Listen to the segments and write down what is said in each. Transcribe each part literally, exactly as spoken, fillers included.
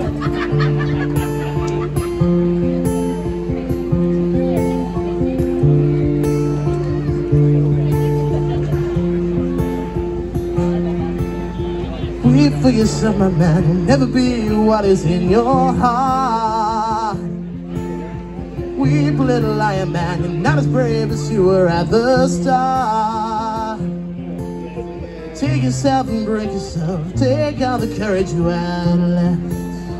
Weep for yourself, my man. You'll never be what is in your heart. Weep, little lion man. You're not as brave as you were at the start. Take yourself and break yourself. Take all the courage you had left.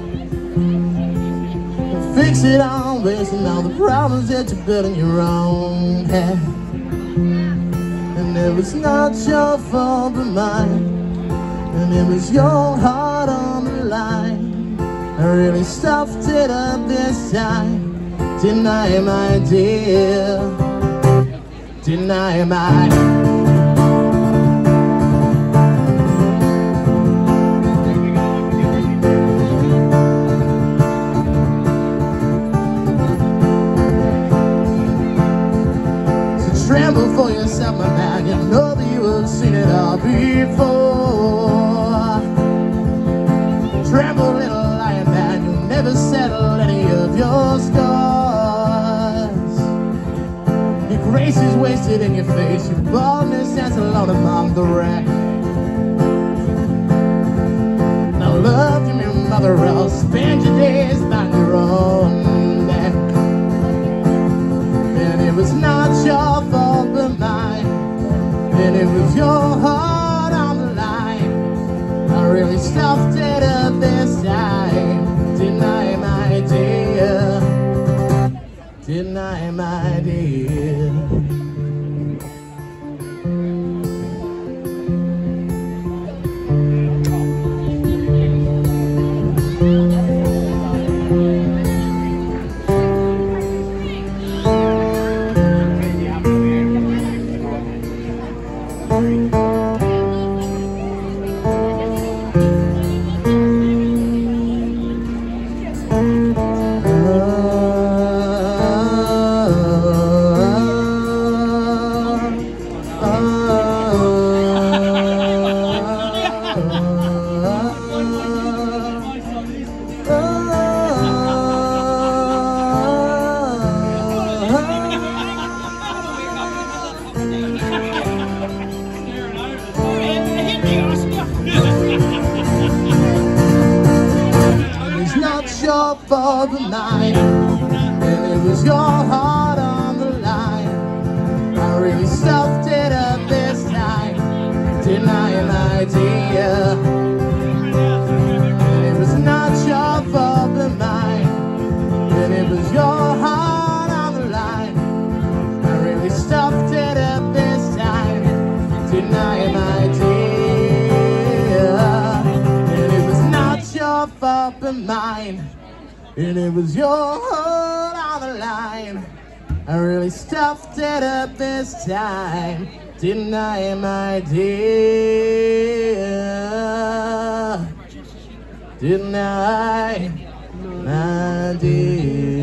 And fix it on, wasting all the problems that you built in your own head. And it was not your fault but mine. And it was your heart on the line. I really stuffed it up this time. Deny my dear. Deny my. So tremble for yourself, my man. You know that you have seen it all before. Tremble, little lion man, you'll never settle any of your scars. Your grace is wasted in your face, your boldness stands alone among the wreck. Now love from your mother, else spend your days by your own neck. And it was not your fault but mine. And it was your heart on the line. I really stuffed it up this time. Deny my dear. Deny my dear. Your fault but mine, and it was your heart on the line. I really stuffed it up this time. Deny my dear. And it was not your fault but mine, and it was your heart on the line. I really stuffed it up this time. Deny my dear. And it was not your fault but mine. And it was your heart on the line. I really stuffed it up this time. Deny my dear. Deny my dear.